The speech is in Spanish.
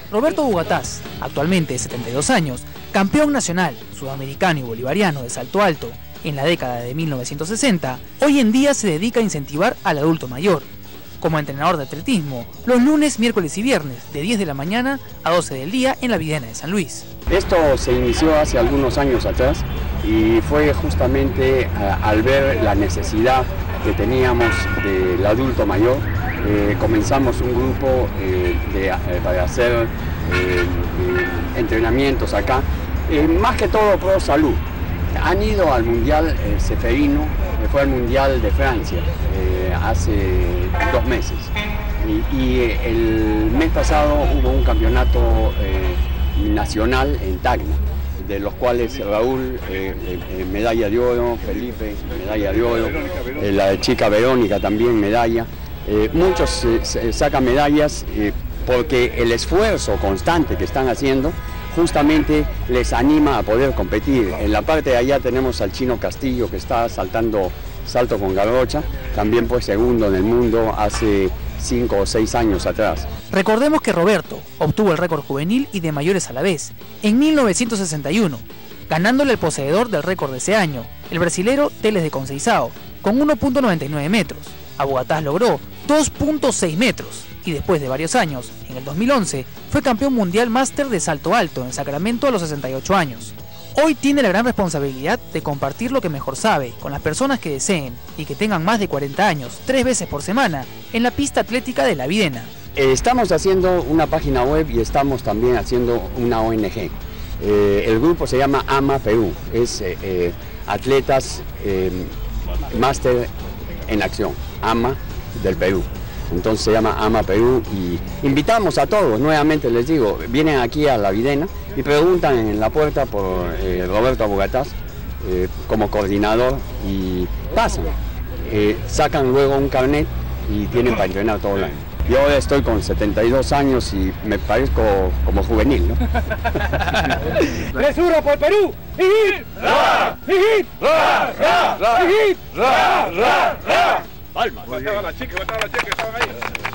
Roberto Bugatás, actualmente de 72 años, campeón nacional, sudamericano y bolivariano de salto alto en la década de 1960, hoy en día se dedica a incentivar al adulto mayor. Como entrenador de atletismo, los lunes, miércoles y viernes, de 10 de la mañana a 12 del día en la Videna de San Luis. Esto se inició hace algunos años atrás y fue justamente al ver la necesidad que teníamos del adulto mayor. Comenzamos un grupo para hacer entrenamientos acá, más que todo pro salud. Han ido al Mundial Ceferino, fue al Mundial de Francia hace 2 meses. Y el mes pasado hubo un campeonato nacional en Tacna, de los cuales Raúl, medalla de oro, Felipe, medalla de oro, la chica Verónica también medalla. Muchos sacan medallas porque el esfuerzo constante que están haciendo justamente les anima a poder competir. En la parte de allá tenemos al Chino Castillo, que está saltando salto con garrocha, también fue segundo en el mundo hace 5 o 6 años atrás. Recordemos que Roberto obtuvo el récord juvenil y de mayores a la vez en 1961, ganándole al poseedor del récord de ese año, el brasilero Teles de Conceição, con 1.99 metros. A Bugatás logró 2.6 metros y después de varios años, en el 2011, fue campeón mundial máster de salto alto en Sacramento a los 68 años. Hoy tiene la gran responsabilidad de compartir lo que mejor sabe con las personas que deseen y que tengan más de 40 años, 3 veces por semana, en la pista atlética de la Videna. Estamos haciendo una página web y estamos también haciendo una ONG. El grupo se llama AMA Perú, es Atletas Máster en Acción, AMA del Perú. Entonces se llama AMA Perú y invitamos a todos, nuevamente les digo, vienen aquí a la Videna y preguntan en la puerta por Roberto Bugatás como coordinador y pasan, sacan luego un carnet y tienen para entrenar todo el año. Yo ahora estoy con 72 años y me parezco como juvenil, ¿no? ¡Resuro por Perú! ¡Hijit! ¡Ra! ¡Hijit! ¡Ra! ¡Ra! ¡Hijit! ¡Ra! ¡Ra! ¡Ra! ¡Palmas! Mataba a la chica, estaban ahí.